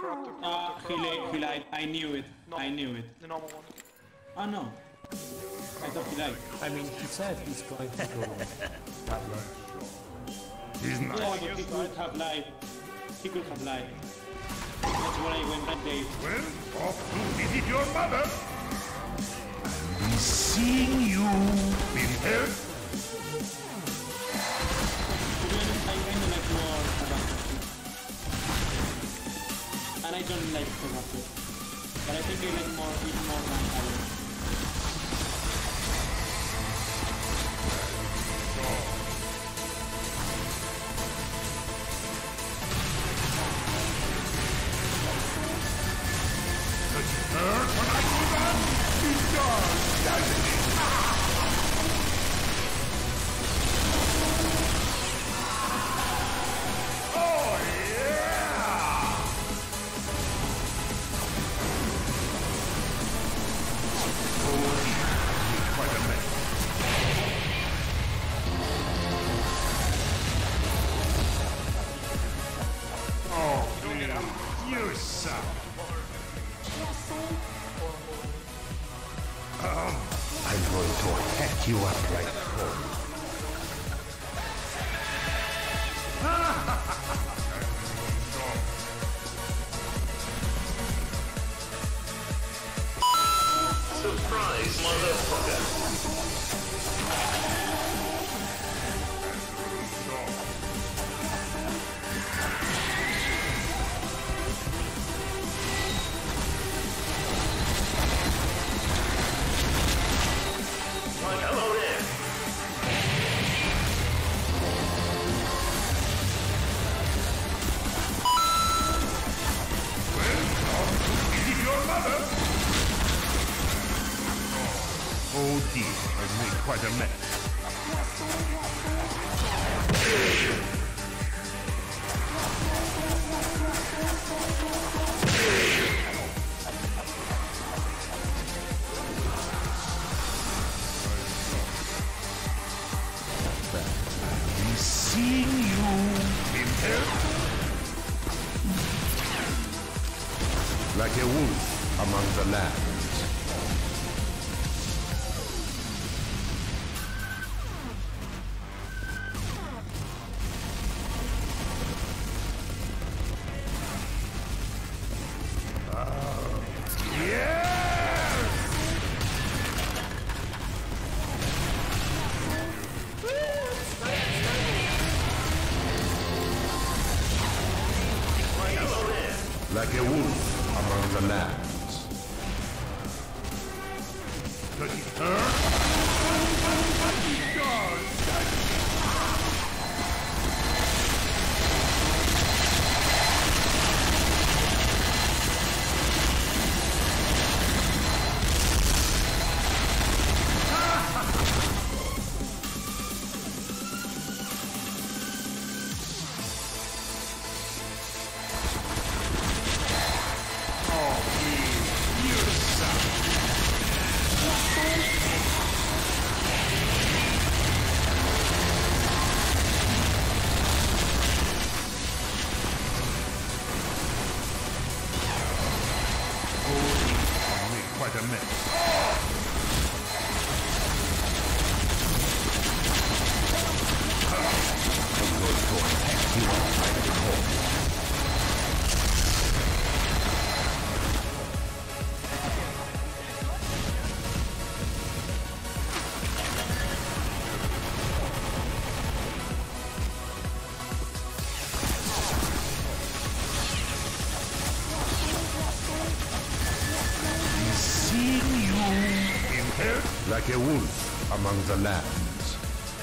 He lied. I knew it. No. I knew it. The normal one. Oh no. I thought he lied. I mean, he said he's going to go that way. He's not. Yeah, but he could have lied. He could have lied. That's why I went that day. Well, off to visit your mother. I'll be seeing you in health. To be honest, I kind of like more FF2. And I don't like FF2. But I think I like more it more than Halo. I'm going to hack you up right home. Surprise, motherfucker! Hello there! Well, off to visit your mother. Oh dear, I've made quite a mess. Seeing you in health. Like a wolf among the lambs. Like a wolf among the lambs. Does it hurt? Quite a mess. I'm going to attack you outside the home. Like a wolf among the lambs.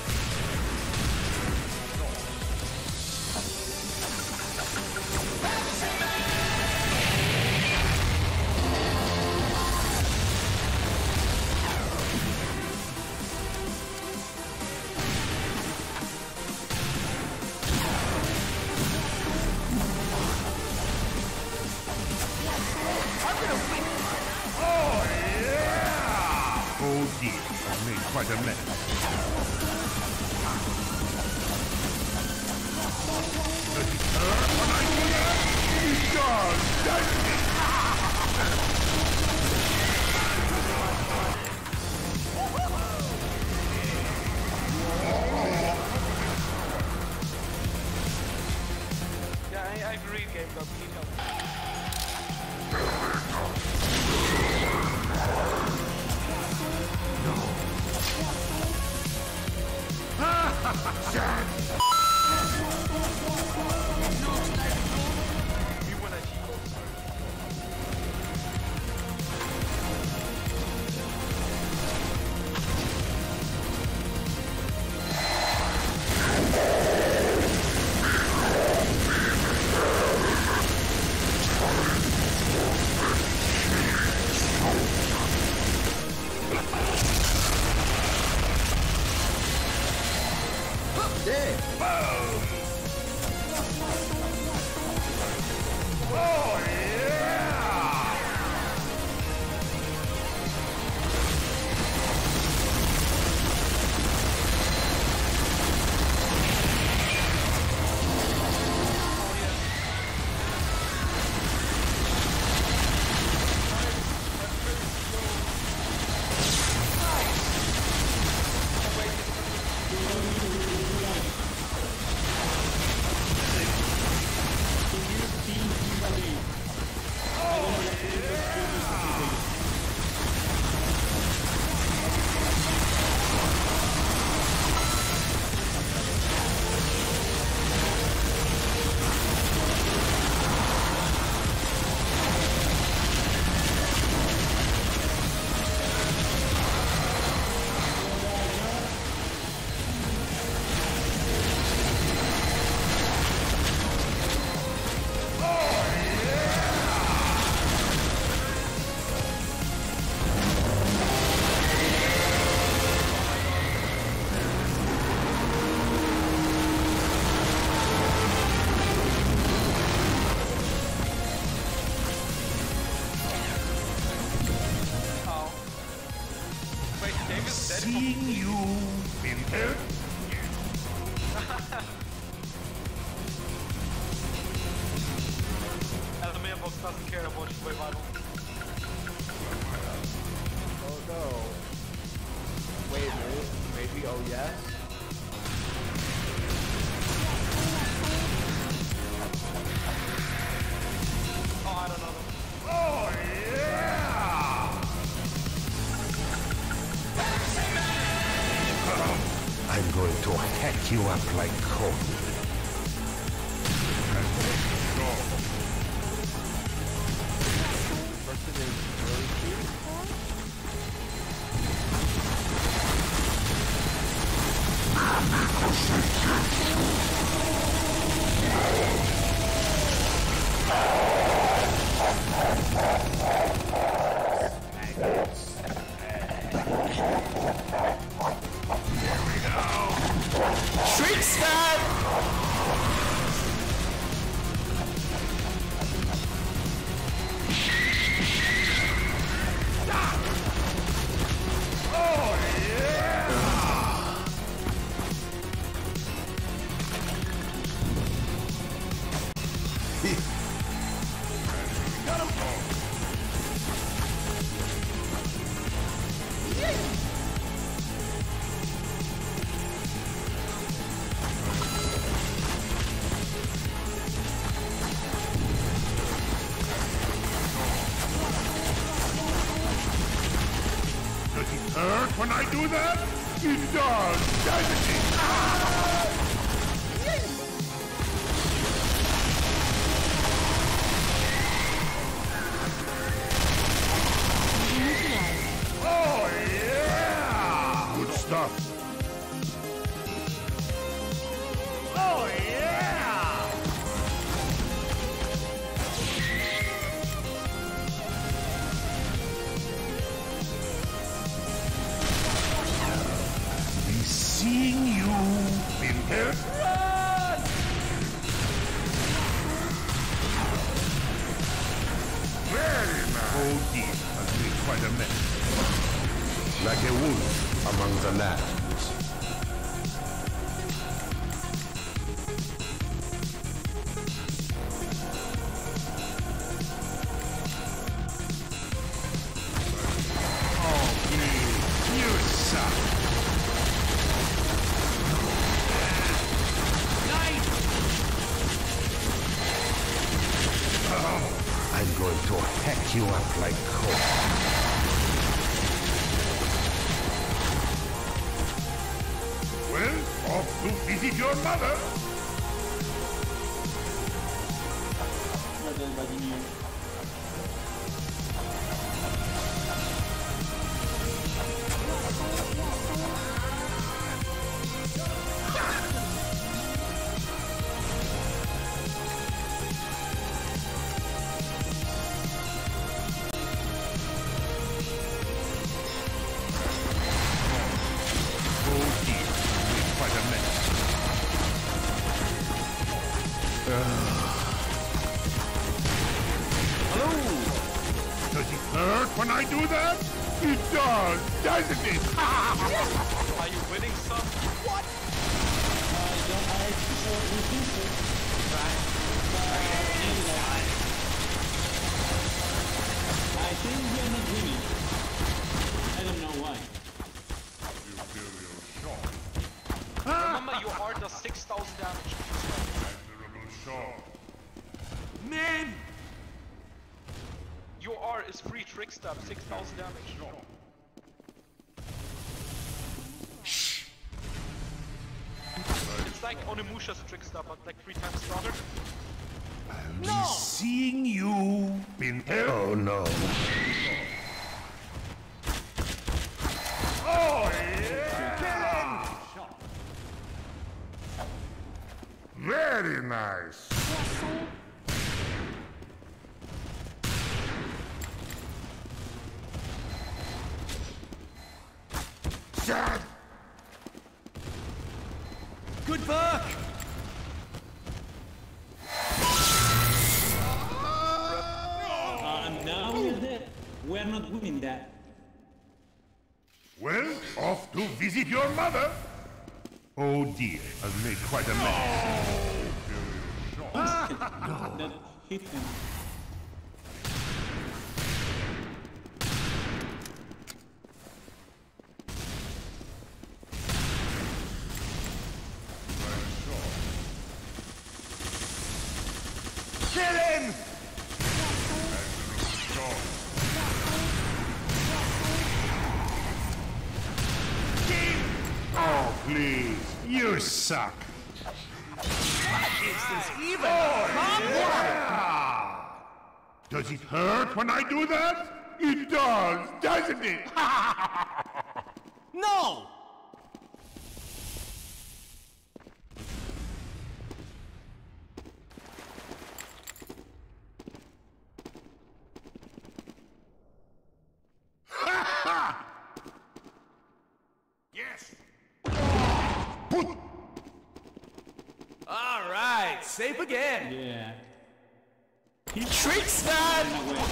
Oh dear, I've made quite a mess. Does it hurt when I do that? It does! I agree, Game God, we need help. We won a Chico. Seeing you impaired? And the mailbox doesn't care about survival. Oh no. Wait a minute. Maybe, oh yes? Oh, I don't know. Oh yeah! I'm going to hack you up like code. Person is really cute. Trick stab! Does it hurt when I do that? It does, doesn't it? Oh yeah! Good stuff. Oh yeah! Be seeing you impaired? Run! Very nice. Oh dear, has been quite a mess. Like a wolf among the lambs. I'm going to hack you up like corn. Well, off to visit your mother. Guarda il badinino. Does it hurt when I do that? It does, doesn't it? Are you winning some? What? I think we are not winning. I don't know why. Remember, your R does 6,000 damage. Man! Your R is free trick stab, 6,000 damage. It's like Onimusha's trick stab, but like 3 times stronger. I'll be seeing you in hell. Oh no. Oh yeah! Very nice. Sad. Good work! Now we're there. We're not winning that. Well, off to visit your mother. Oh dear, I've made quite a mess. That hit him. Kill him! Oh, please. You suck. Even Yeah! Does it hurt when I do that? It does, doesn't it? No! Yes. All right, safe again. Yeah. He tricks that.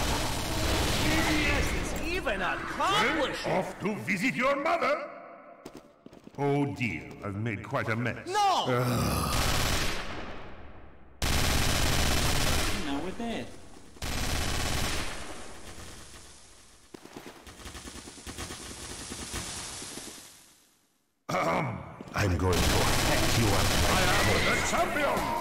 Yes, it's even Well, accomplished. off to visit your mother. Oh dear, I've made quite a mess. No! Now we're dead. I'm going to hack you up. I am the champion!